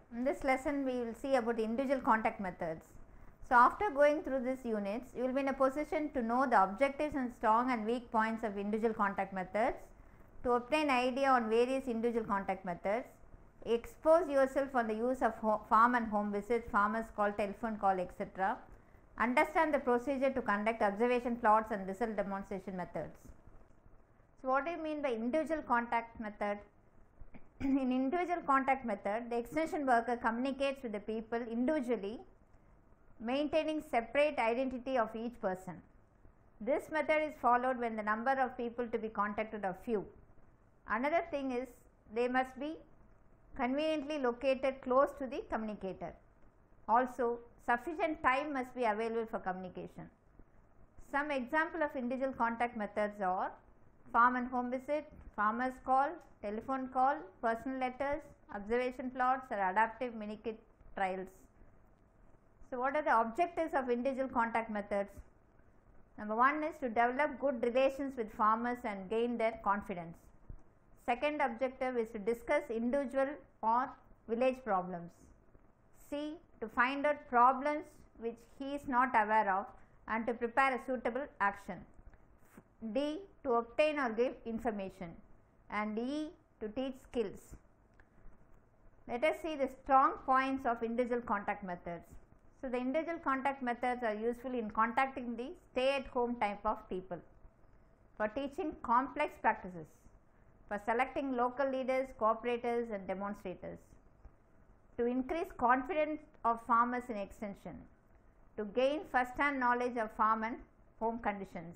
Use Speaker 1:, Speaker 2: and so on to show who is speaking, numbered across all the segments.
Speaker 1: In this lesson we will see about individual contact methods. So after going through these units, you will be in a position to know the objectives and strong and weak points of individual contact methods, to obtain idea on various individual contact methods, expose yourself on the use of farm and home visit, farmers call, telephone call, etc. Understand the procedure to conduct observation plots and result demonstration methods. So what do you mean by individual contact method? In individual contact method, the extension worker communicates with the people individually, maintaining separate identity of each person. This method is followed when the number of people to be contacted are few. Another thing is they must be conveniently located close to the communicator. Also, sufficient time must be available for communication. Some example of individual contact methods are farm and home visit, farmers call, telephone call, personal letters, observation plots, or adaptive mini-kit trials. So what are the objectives of individual contact methods? Number one is to develop good relations with farmers and gain their confidence. Second objective is to discuss individual or village problems. C, to find out problems which he is not aware of and to prepare a suitable action. D, to obtain or give information, and E, to teach skills. Let us see the strong points of individual contact methods. So the individual contact methods are useful in contacting the stay-at-home type of people, for teaching complex practices, for selecting local leaders, cooperators and demonstrators, to increase confidence of farmers in extension, to gain first-hand knowledge of farm and home conditions.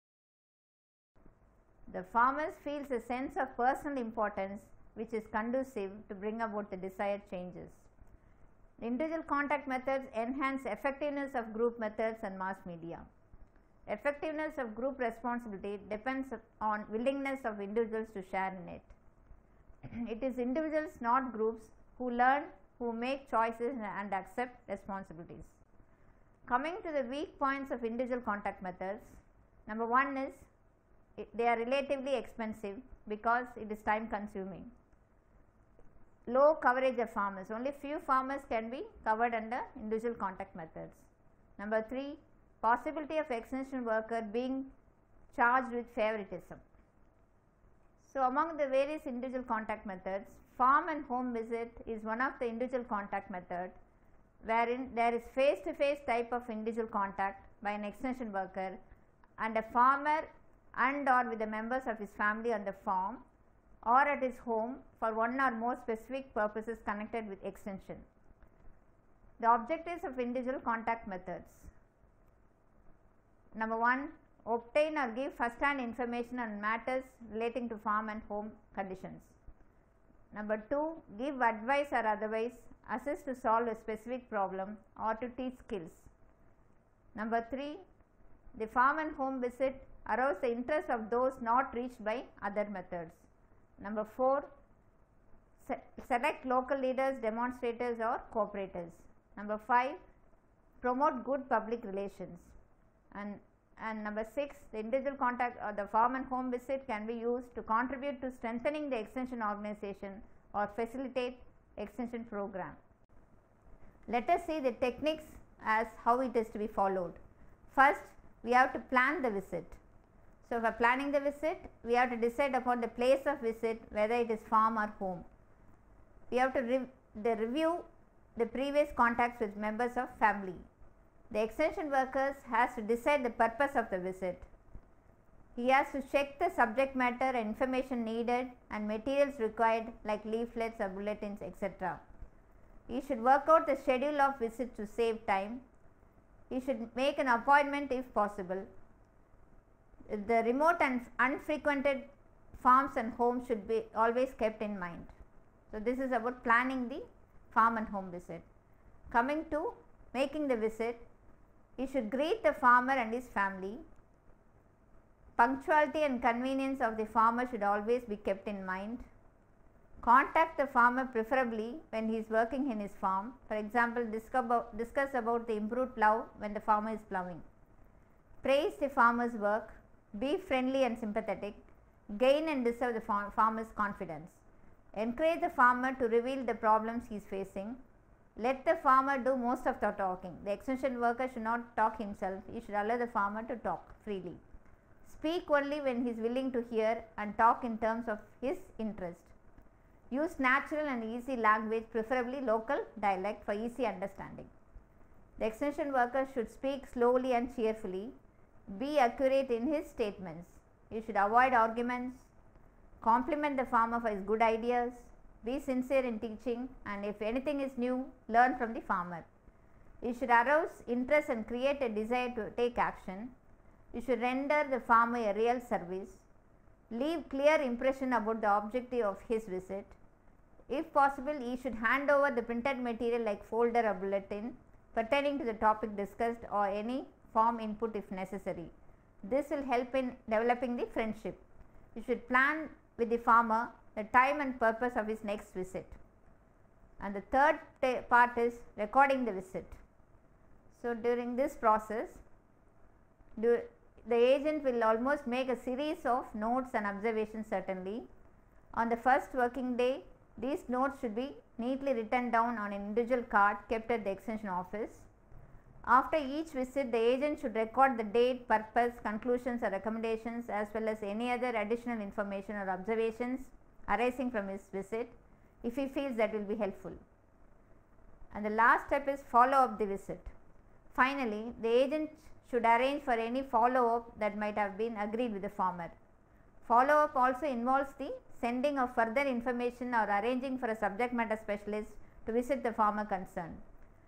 Speaker 1: The farmers feels a sense of personal importance which is conducive to bring about the desired changes. The individual contact methods enhance effectiveness of group methods and mass media. Effectiveness of group responsibility depends on willingness of individuals to share in it. It is individuals, not groups, who learn, who make choices and accept responsibilities. Coming to the weak points of individual contact methods, number one is they are relatively expensive because it is time consuming. Low coverage of farmers, only few farmers can be covered under individual contact methods. Number 3, possibility of extension worker being charged with favoritism. So among the various individual contact methods, farm and home visit is one of the individual contact method wherein there is face-to-face type of individual contact by an extension worker and a farmer and or with the members of his family on the farm or at his home for one or more specific purposes connected with extension. The objectives of individual contact methods. Number 1, obtain or give first-hand information on matters relating to farm and home conditions. Number 2, give advice or otherwise assist to solve a specific problem or to teach skills. Number 3, the farm and home visit arouse the interest of those not reached by other methods. Number 4, select local leaders, demonstrators or cooperators. Number 5, promote good public relations. And number 6, the individual contact or the farm and home visit can be used to contribute to strengthening the extension organization or facilitate extension program. Let us see the techniques as how it is to be followed. First, we have to plan the visit. So for planning the visit, we have to decide upon the place of visit, whether it is farm or home. We have to review the previous contacts with members of family. The extension workers has to decide the purpose of the visit. He has to check the subject matter and information needed and materials required like leaflets or bulletins, etc. He should work out the schedule of visit to save time. He should make an appointment if possible. The remote and unfrequented farms and homes should be always kept in mind. So this is about planning the farm and home visit. Coming to making the visit, he should greet the farmer and his family. Punctuality and convenience of the farmer should always be kept in mind. Contact the farmer preferably when he is working in his farm. For example, discuss about the improved plough when the farmer is ploughing. Praise the farmer's work. Be friendly and sympathetic. Gain and deserve the farmer's confidence. Encourage the farmer to reveal the problems he is facing. Let the farmer do most of the talking. The extension worker should not talk himself. He should allow the farmer to talk freely. Speak only when he is willing to hear and talk in terms of his interest. Use natural and easy language, preferably local dialect, for easy understanding. The extension worker should speak slowly and cheerfully. Be accurate in his statements. You should avoid arguments. Compliment the farmer for his good ideas. Be sincere in teaching, and if anything is new, learn from the farmer. You should arouse interest and create a desire to take action. You should render the farmer a real service. Leave clear impression about the objective of his visit. If possible, he should hand over the printed material like folder or bulletin pertaining to the topic discussed or any form input if necessary. This will help in developing the friendship. You should plan with the farmer the time and purpose of his next visit. And the third part is recording the visit. So, during this process, the agent will almost make a series of notes and observations certainly. On the first working day, these notes should be neatly written down on an individual card kept at the extension office. After each visit, the agent should record the date, purpose, conclusions or recommendations, as well as any other additional information or observations arising from his visit, if he feels that will be helpful. And the last step is follow up the visit. Finally, the agent should arrange for any follow up that might have been agreed with the farmer. Follow up also involves the sending of further information or arranging for a subject matter specialist to visit the farmer concerned.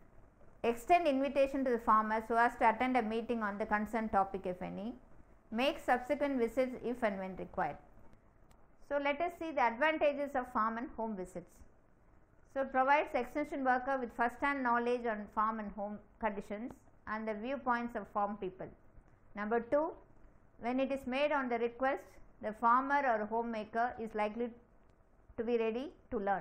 Speaker 1: Extend invitation to the farmer so as to attend a meeting on the concerned topic if any. Make subsequent visits if and when required. So, let us see the advantages of farm and home visits. So, it provides extension worker with first hand knowledge on farm and home conditions and the viewpoints of farm people. Number 2, when it is made on the request, the farmer or homemaker is likely to be ready to learn.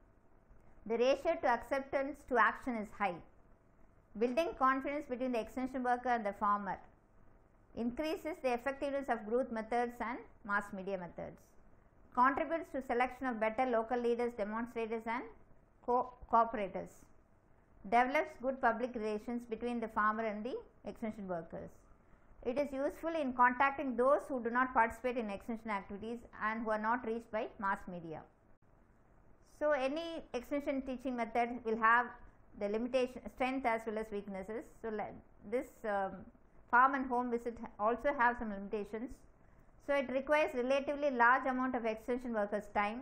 Speaker 1: The ratio to acceptance to action is high. Building confidence between the extension worker and the farmer increases the effectiveness of growth methods and mass media methods. Contributes to selection of better local leaders, demonstrators and cooperators. Develops good public relations between the farmer and the extension workers. It is useful in contacting those who do not participate in extension activities and who are not reached by mass media. So, any extension teaching method will have the limitation, strength as well as weaknesses. So, this farm and home visit also have some limitations. So, it requires relatively large amount of extension workers' time.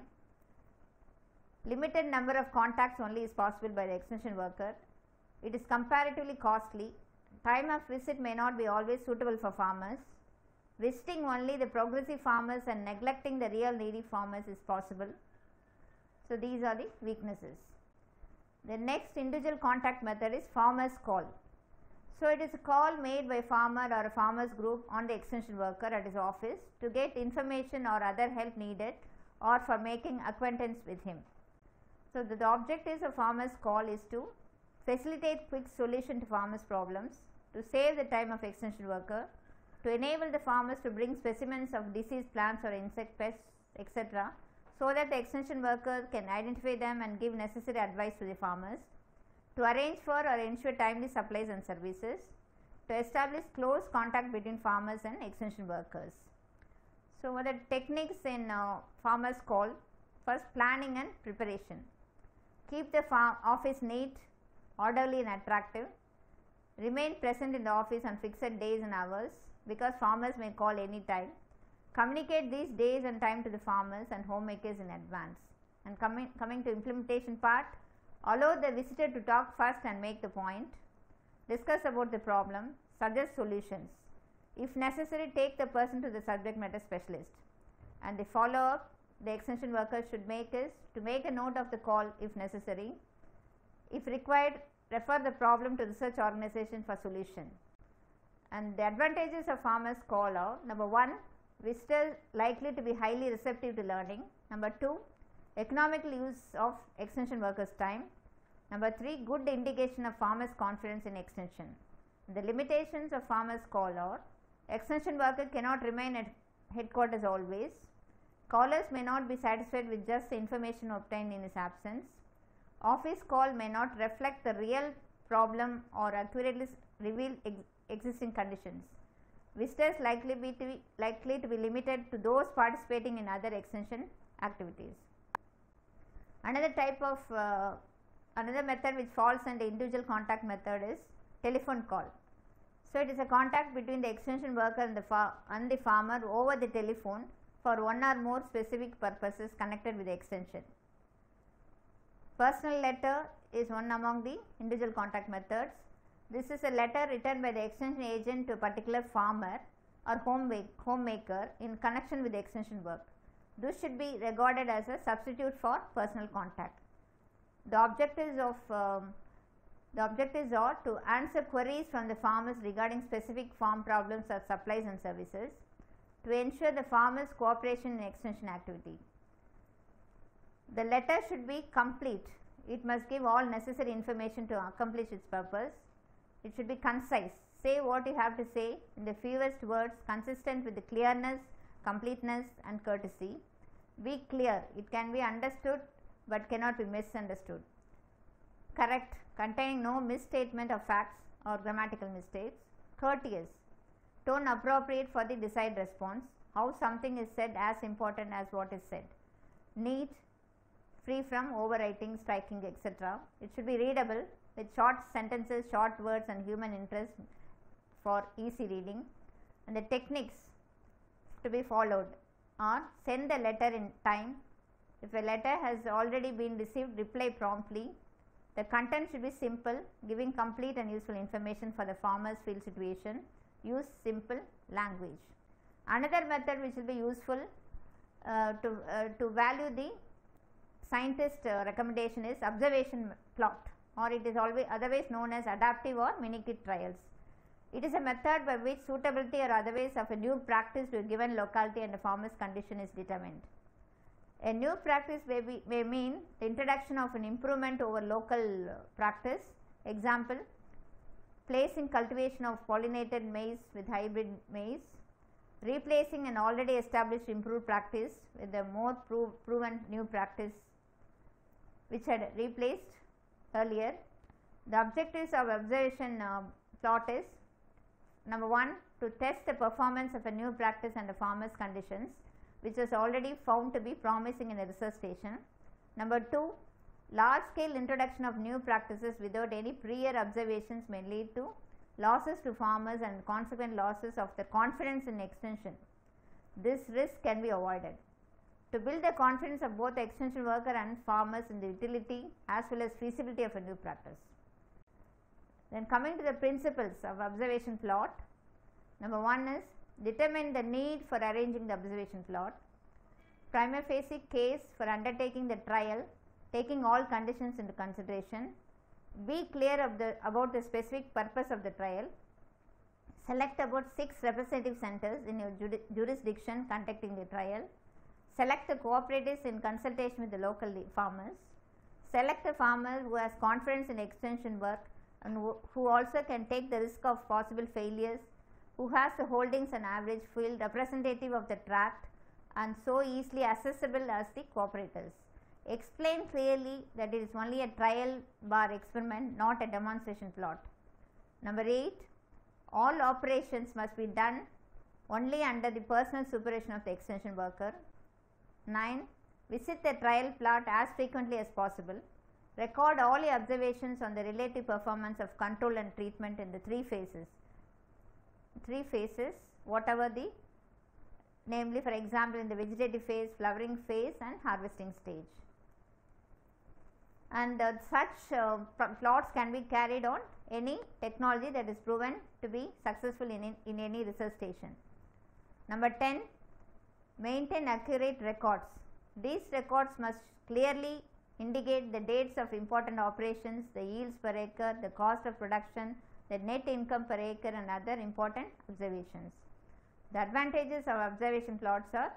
Speaker 1: Limited number of contacts only is possible by the extension worker. It is comparatively costly. Time of visit may not be always suitable for farmers. Visiting only the progressive farmers and neglecting the real needy farmers is possible. So, these are the weaknesses. The next individual contact method is farmer's call. So, it is a call made by farmer or a farmers group on the extension worker at his office to get information or other help needed or for making acquaintance with him. So, the objectives of farmer's call is to facilitate quick solution to farmers' problems, to save the time of extension worker, to enable the farmers to bring specimens of diseased plants or insect pests, etc., so that the extension worker can identify them and give necessary advice to the farmers, to arrange for or ensure timely supplies and services, to establish close contact between farmers and extension workers. So, what are the techniques in farmers call? First, planning and preparation. Keep the office neat, orderly and attractive. Remain present in the office on fixed days and hours because farmers may call any time. Communicate these days and time to the farmers and homemakers in advance. And coming to implementation part, allow the visitor to talk first and make the point. Discuss about the problem, suggest solutions. If necessary, take the person to the subject matter specialist. And the follow up the extension worker should make is to make a note of the call if necessary. If required, refer the problem to research organization for solution. And the advantages of farmers call are: number 1, visitors likely to be highly receptive to learning. Number 2, economical use of extension workers' time. Number 3, good indication of farmers' confidence in extension. The limitations of farmers call are: extension worker cannot remain at headquarters always. Callers may not be satisfied with just the information obtained in his absence. Office call may not reflect the real problem or accurately reveal existing conditions. Visitors likely to be limited to those participating in other extension activities. Another method which falls under individual contact method is telephone call. So it is a contact between the extension worker and the farmer over the telephone for one or more specific purposes connected with the extension. Personal letter is one among the individual contact methods. This is a letter written by the extension agent to a particular farmer or homemaker in connection with the extension work. This should be regarded as a substitute for personal contact. The objectives are to answer queries from the farmers regarding specific farm problems or supplies and services, to ensure the farmers' cooperation in extension activity. The letter should be complete. It must give all necessary information to accomplish its purpose. It should be concise. Say what you have to say in the fewest words, consistent with the clearness, completeness and courtesy. Be clear. It can be understood but cannot be misunderstood. Correct, containing no misstatement of facts or grammatical mistakes. Courteous, tone appropriate for the desired response. How something is said as important as what is said. Neat, free from overwriting, striking, etc. It should be readable with short sentences, short words and human interest for easy reading. And the techniques to be followed are: send the letter in time. If a letter has already been received, reply promptly. The content should be simple, giving complete and useful information for the farmer's field situation. Use simple language. Another method which will be useful to value the scientist recommendation is observation plot, or it is otherwise known as adaptive or mini-kit trials. It is a method by which suitability or otherwise of a new practice to a given locality and a farmer's condition is determined. A new practice may mean the introduction of an improvement over local practice. Example, placing cultivation of pollinated maize with hybrid maize, replacing an already established improved practice with a more proven new practice which had replaced earlier. The objectives of observation plot is: number 1, to test the performance of a new practice under farmers' conditions, which was already found to be promising in a research station. Number 2, large scale introduction of new practices without any prior observations may lead to losses to farmers and consequent losses of the confidence in extension. This risk can be avoided. To build the confidence of both the extension worker and farmers in the utility as well as feasibility of a new practice. Then coming to the principles of observation plot. Number 1 is: determine the need for arranging the observation plot. Prima facie case for undertaking the trial, taking all conditions into consideration. Be clear about the specific purpose of the trial. Select about 6 representative centers in your jurisdiction conducting the trial. Select the cooperatives in consultation with the local farmers. Select a farmer who has confidence in extension work and who also can take the risk of possible failures, who has the holdings and average field representative of the tract and so easily accessible as the cooperators. Explain clearly that it is only a trial bar experiment, not a demonstration plot. Number 8, all operations must be done only under the personal supervision of the extension worker. 9, visit the trial plot as frequently as possible. Record all your observations on the relative performance of control and treatment in the 3 phases. 3 phases, whatever the, namely for example in the vegetative phase, flowering phase and harvesting stage. And such plots can be carried on any technology that is proven to be successful in any research station. Number 10, maintain accurate records. These records must clearly indicate the dates of important operations, the yields per acre, the cost of production, the net income per acre and other important observations. The advantages of observation plots are: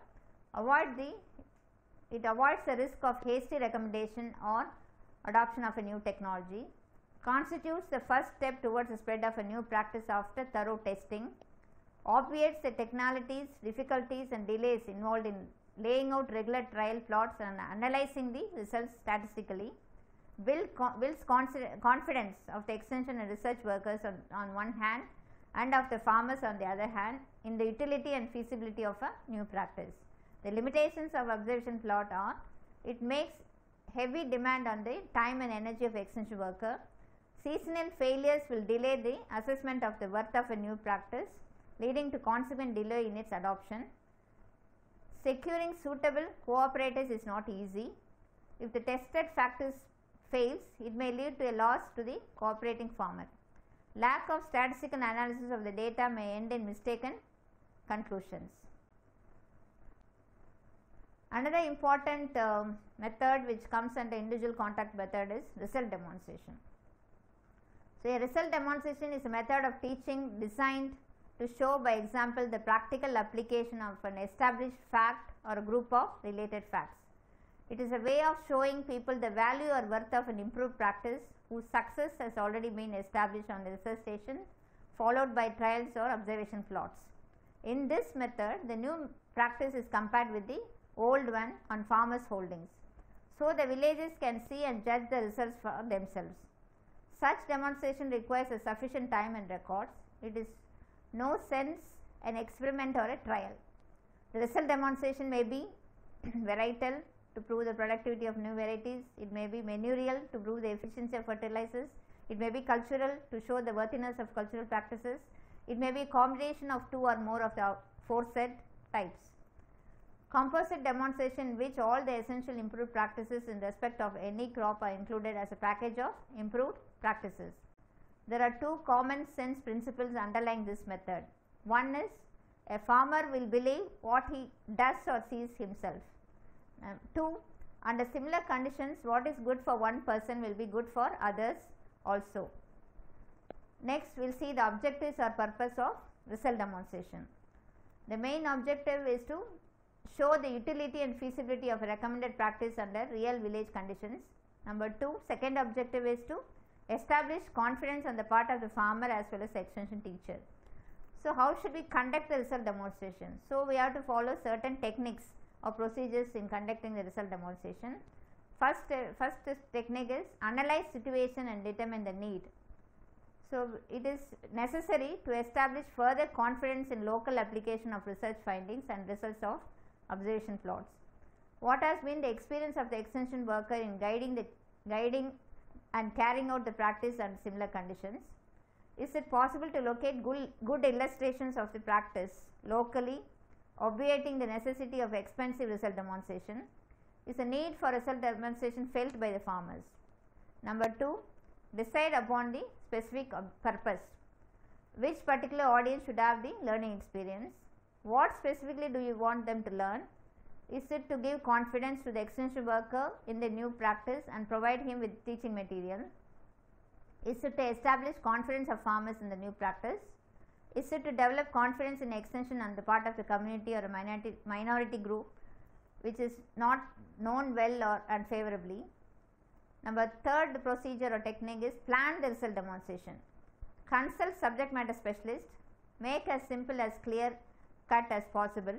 Speaker 1: it avoids the risk of hasty recommendation or adoption of a new technology, constitutes the first step towards the spread of a new practice after thorough testing, obviates the technicalities, difficulties and delays involved in laying out regular trial plots and analyzing the results statistically builds confidence of the extension and research workers on one hand and of the farmers on the other hand in the utility and feasibility of a new practice. The limitations of observation plot are, it makes heavy demand on the time and energy of extension worker. Seasonal failures will delay the assessment of the worth of a new practice, leading to consequent delay in its adoption. Securing suitable cooperators is not easy. If the tested practice fails, it may lead to a loss to the cooperating farmer. Lack of statistical analysis of the data may end in mistaken conclusions. Another important method which comes under individual contact method is result demonstration. So, a result demonstration is a method of teaching designed to show by example the practical application of an established fact or a group of related facts. It is a way of showing people the value or worth of an improved practice whose success has already been established on the research station, followed by trials or observation plots. In this method, the new practice is compared with the old one on farmers' holdings, so the villagers can see and judge the results for themselves. Such demonstration requires a sufficient time and records. It is no sense an experiment or a trial. The result demonstration may be varietal to prove the productivity of new varieties, it may be manurial to prove the efficiency of fertilizers, it may be cultural to show the worthiness of cultural practices, it may be a combination of two or more of the aforesaid types. Composite demonstration in which all the essential improved practices in respect of any crop are included as a package of improved practices. There are two common sense principles underlying this method. One is, a farmer will believe what he does or sees himself. Two, under similar conditions, what is good for one person will be good for others also. Next, we will see the objectives or purpose of result demonstration. The main objective is to show the utility and feasibility of a recommended practice under real village conditions. Number two, second objective is to establish confidence on the part of the farmer as well as the extension teacher. So, how should we conduct the result demonstration? So, we have to follow certain techniques or procedures in conducting the result demonstration. First technique is analyze situation and determine the need. So, it is necessary to establish further confidence in local application of research findings and results of observation plots. What has been the experience of the extension worker in guiding and carrying out the practice under similar conditions? Is it possible to locate good illustrations of the practice locally, obviating the necessity of expensive result demonstration? Is the need for result demonstration felt by the farmers? Number two, decide upon the specific purpose. Which particular audience should have the learning experience? What specifically do you want them to learn? Is it to give confidence to the extension worker in the new practice and provide him with teaching material? Is it to establish confidence of farmers in the new practice? Is it to develop confidence in extension on the part of the community or a minority group which is not known well or unfavorably? Number third procedure or technique is plan the result demonstration. Consult subject matter specialist, make as simple as clear cut as possible.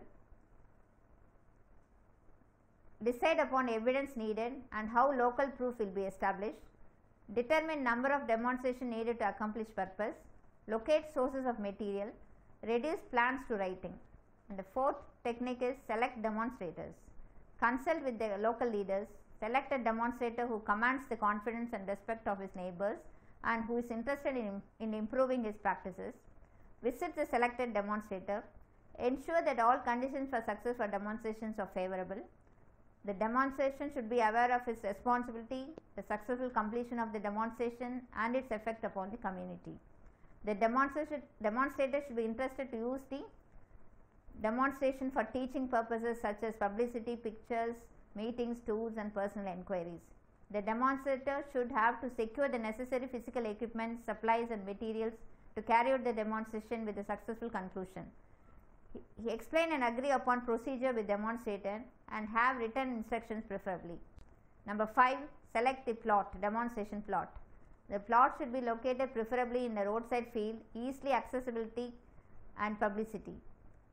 Speaker 1: Decide upon evidence needed and how local proof will be established. Determine number of demonstration needed to accomplish purpose. Locate sources of material. Reduce plans to writing. And the fourth technique is select demonstrators. Consult with the local leaders. Select a demonstrator who commands the confidence and respect of his neighbors and who is interested in improving his practices. Visit the selected demonstrator. Ensure that all conditions for success for demonstrations are favorable. The demonstration should be aware of its responsibility, the successful completion of the demonstration and its effect upon the community. The demonstrator should be interested to use the demonstration for teaching purposes such as publicity, pictures, meetings, tours and personal enquiries. The demonstrator should have to secure the necessary physical equipment, supplies and materials to carry out the demonstration with a successful conclusion. He explain and agree upon procedure with demonstrator and have written instructions preferably. Number 5, select the plot, demonstration plot. The plot should be located preferably in the roadside field, easily accessibility and publicity.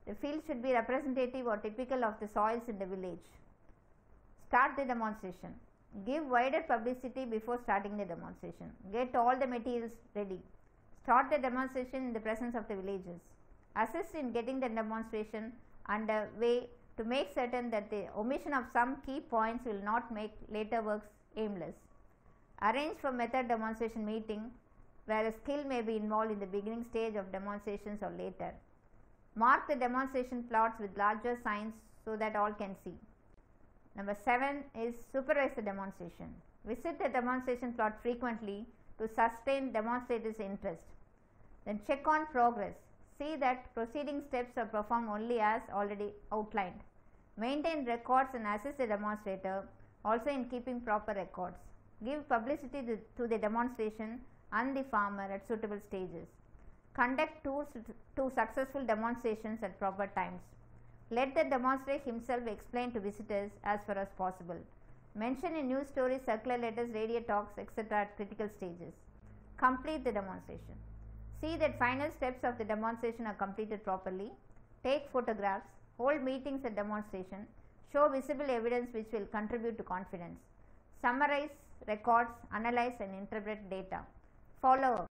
Speaker 1: The field should be representative or typical of the soils in the village. Start the demonstration. Give wider publicity before starting the demonstration. Get all the materials ready. Start the demonstration in the presence of the villagers. Assist in getting the demonstration underway to make certain that the omission of some key points will not make later works aimless. Arrange for method demonstration meeting where a skill may be involved in the beginning stage of demonstrations or later. Mark the demonstration plots with larger signs so that all can see. Number 7 is supervise the demonstration. Visit the demonstration plot frequently to sustain demonstrators' interest. Then check on progress. See that proceeding steps are performed only as already outlined. Maintain records and assist the demonstrator also in keeping proper records. Give publicity to the demonstration and the farmer at suitable stages. Conduct 2 successful demonstrations at proper times. Let the demonstrator himself explain to visitors as far as possible. Mention in news stories, circular letters, radio talks, etc. at critical stages. Complete the demonstration. See that final steps of the demonstration are completed properly. Take photographs. Hold meetings at demonstration. Show visible evidence which will contribute to confidence. Summarize records, analyze and interpret data. Follow up.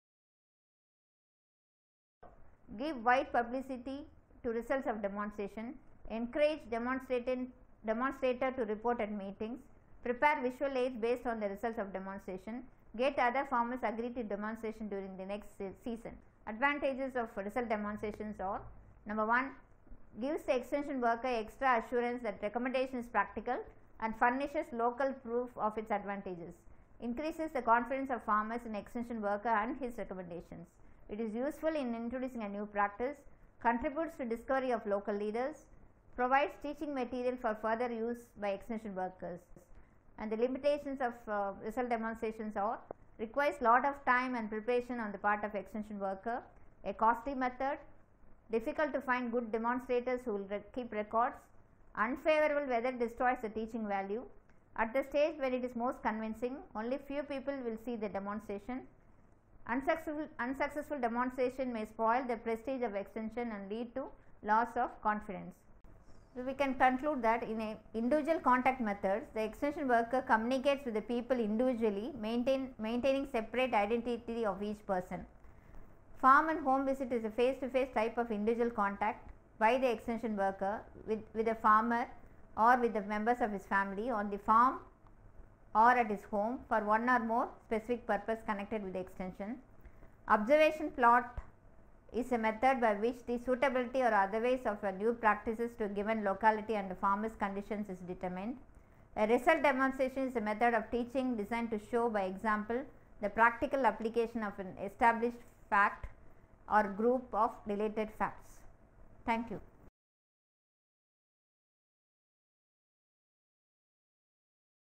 Speaker 1: Give wide publicity to results of demonstration. Encourage demonstrator to report at meetings. Prepare visual aids based on the results of demonstration. Get other farmers agree to demonstration during the next season. Advantages of result demonstrations are: number 1, gives the extension worker extra assurance that recommendation is practical and furnishes local proof of its advantages. Increases the confidence of farmers in extension worker and his recommendations. It is useful in introducing a new practice, contributes to discovery of local leaders, provides teaching material for further use by extension workers. And the limitations of result demonstrations are: requires lot of time and preparation on the part of extension worker, a costly method, difficult to find good demonstrators who will keep records, unfavorable weather destroys the teaching value. At the stage when it is most convincing, only few people will see the demonstration. Unsuccessful demonstration may spoil the prestige of extension and lead to loss of confidence. So we can conclude that in a individual contact methods, the extension worker communicates with the people individually, maintaining separate identity of each person. Farm and home visit is a face-to-face type of individual contact by the extension worker with a farmer or with the members of his family on the farm or at his home for one or more specific purpose connected with the extension. Observation plot is a method by which the suitability or otherwise of a new practices to a given locality and the farmer's conditions is determined. A result demonstration is a method of teaching designed to show by example the practical application of an established fact or group of related facts. Thank you.